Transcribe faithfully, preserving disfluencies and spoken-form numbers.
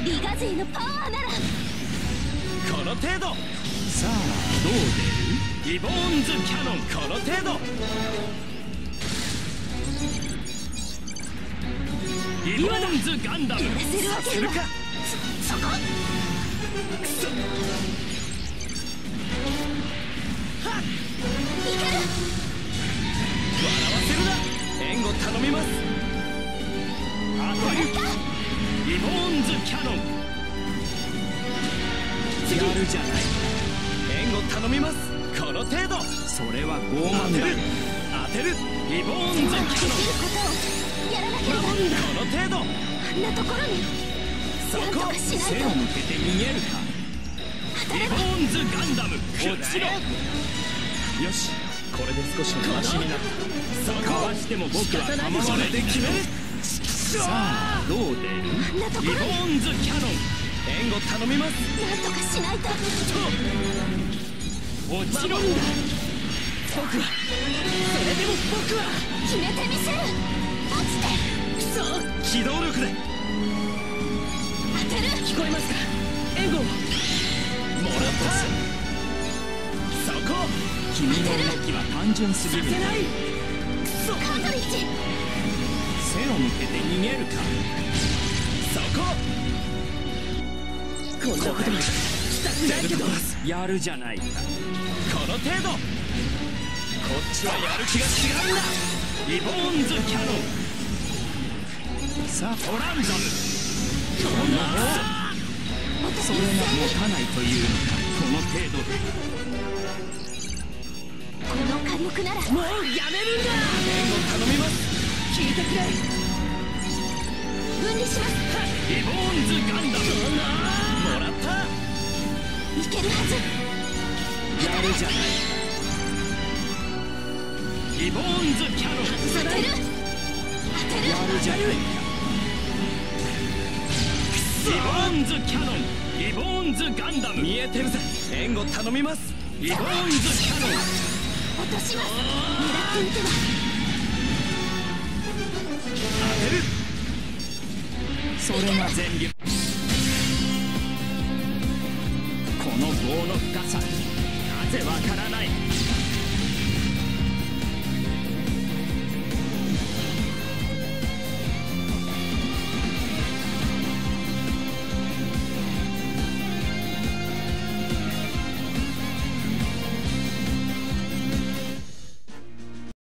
リガゼイのパワーならこの程度。 さあどう出る？ リボーンズキャノン、この程度。リボーンズガンダム、させるか。 そこくそ。 いける。 笑わせるな。援護頼みます。当てる。リボーンズキャノン。 やるじゃない。 援護頼みます。この程度。 それは傲慢だ。 当てる。リボーンズキャノン。 できることをやらなければ。 この程度。 あんなところにそなんとこ。 かしないと。 背を向けて逃げるか。 リボーンズガンダム、落ちろ。よし、これで少しマシになった。そこ。 かわしても僕は構わない。 で決める。 さあどう出る？ あんなとこリボろにーンズキャノン、援護頼みます。 なんとかしないと。 落ちろ。僕はそれでも僕は決めてみせる。落ちて。 くそ、機動力で当てる。 聞こえますか。援護をもらった。そこ。 君の動きは単純すぎる。 させない。くそ。 カートリッジ。 背を向けて逃げるか。 そこ。こんなことにしたくないけど、こやるじゃないか。 の程度。こっちはやる気が違うんだ。リボーンズキャノン。 さあトランザム。 こんなそれが持たないというのか。この程度でこの火力ならもうやめるんだ。援護頼みます。聞いてくれ。 分離します。 リボーンズガンダム。もらった。 いけるはず。 やるじゃない。 リボーンズキャノン。 当てる。当てる。 やるじゃないか。 リボーンズキャノン、リボーンズガンダム。見えてるぜ。援護頼みます。リボーンズキャノン。 落とします。狙ってみては。 当てる。 それが全力。この棒の深さ、なぜわからない。